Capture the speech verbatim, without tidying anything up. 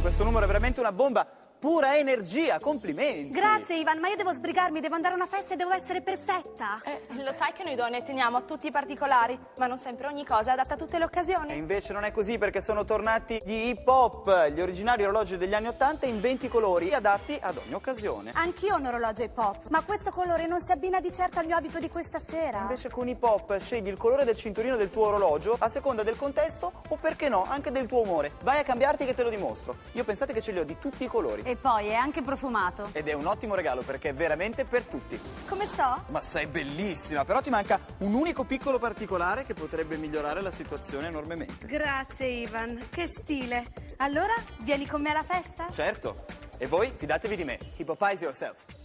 questo numero è veramente una bomba. Pura energia, complimenti! Grazie Ivan, ma io devo sbrigarmi, devo andare a una festa e devo essere perfetta. Eh, lo sai che noi donne teniamo a tutti i particolari, ma non sempre ogni cosa è adatta a tutte le occasioni. E invece non è così, perché sono tornati gli hip hop, gli originali orologi degli anni ottanta in venti colori adatti ad ogni occasione. Anch'io ho un orologio hip hop, ma questo colore non si abbina di certo al mio abito di questa sera. Invece con hip hop scegli il colore del cinturino del tuo orologio a seconda del contesto o, perché no, anche del tuo umore. Vai a cambiarti che te lo dimostro. Io pensate che ce li ho di tutti i colori. E poi è anche profumato. Ed è un ottimo regalo perché è veramente per tutti. Come sto? Ma sei bellissima, però ti manca un unico piccolo particolare che potrebbe migliorare la situazione enormemente. Grazie Ivan, che stile. Allora, vieni con me alla festa? Certo, e voi fidatevi di me, hypnotize yourself.